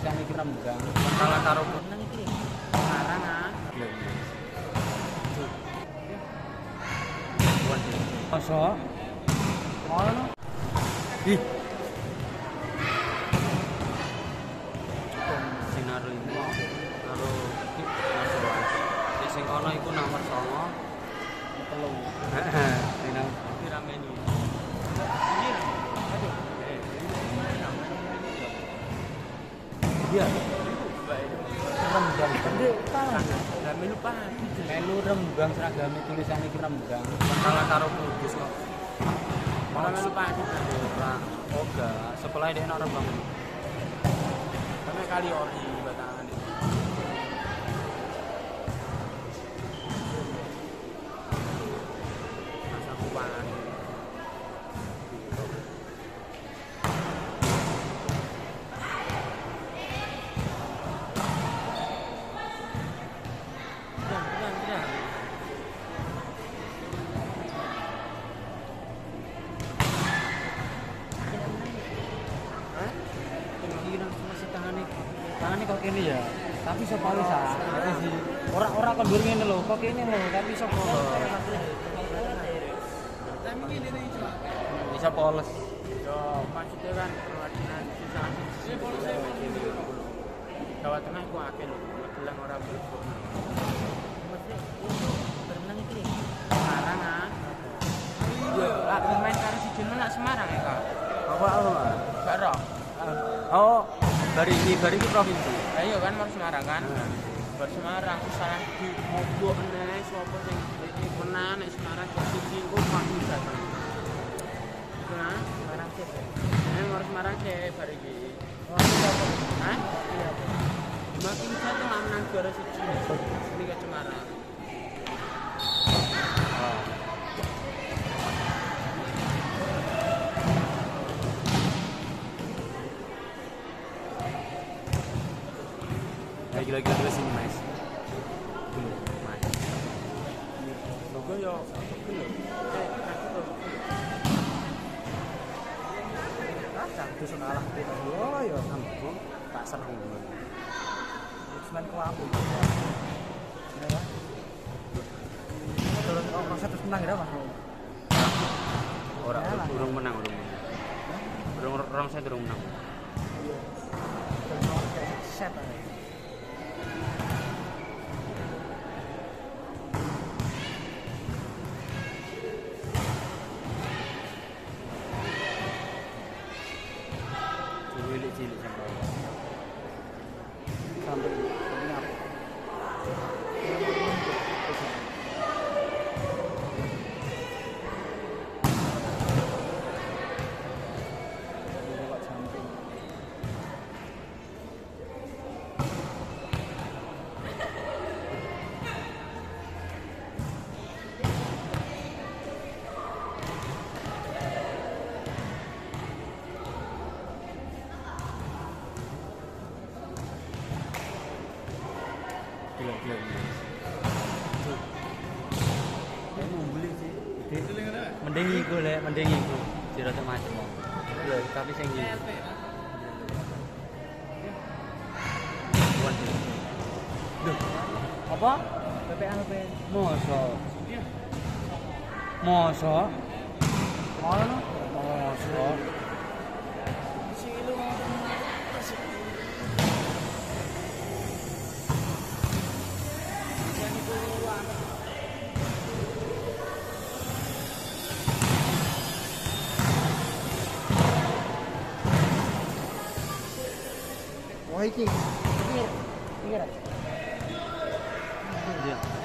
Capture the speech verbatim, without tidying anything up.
tulisan iki rembang. Salah karo Nang iki. Semarang ah. Masa? Ngono. Ih. sing karo ini karo iki masalah. Nek sing kono iku nomor songo Telu. heeh Enak. iki rameni. Iya. Rembang. Gede kalah. Lah melu pa. Melu rembang seragam tulisan iki rembang. Salah karo kudus kok. Ora melu pa ora. Oga, sekolah dia orang bangun. Kami kali ori batangan itu. Masa kubangan. Jangan, jangan, jangan. Tangane kok kene ya. Tapi iso polos ah. Ora ora kondur ngene lho, kok kene lho, tapi iso polos. Tapi ini nih cuma bisa polos. Yo, maksudnya kan perwakilan sisa sisa Jawa Tengah ku akeh lho, bilang ora bersyukur. Mesti berenang iki. Semarang ah. Yo, lak main karo si Jun nak Semarang ya, Kak. Apa anu? Gak roh. Oh, bari iki bari iki provinsi. Ayo kan mau Semarang kan. Bar Semarang salah di mogok nek sapa sing iki menang nek Semarang posisi ku Pak Wisata. Nah, Semarang sih. Nek mau Semarang sih bar iki. Oh, apa? Hah? Iya. Makin satu menang juara siji. Ini ke Semarang. Lagi-lagi ke sini, Mas. Belum, Mas. Logo yo belum. Eh, aku Rasa itu sekolah kita. Oh, yo sambung tak seru. Cuman ku aku. Ya. Terus oh, proses terus menang ya, Mas. ora urung menang, urung menang. Urung orang saya urung menang. Iya. Set aja. Cilik-cilik sampai. Sampai ini apa? Gila-gila. Saya mau beli sih. Mending iku lek, mending iku. Jero macam. Lho, tapi sing iki. Duh, apa? P P A P P. Moso. Moso. Ngono. Moso. Wah iki. Iki. Iki. Iya.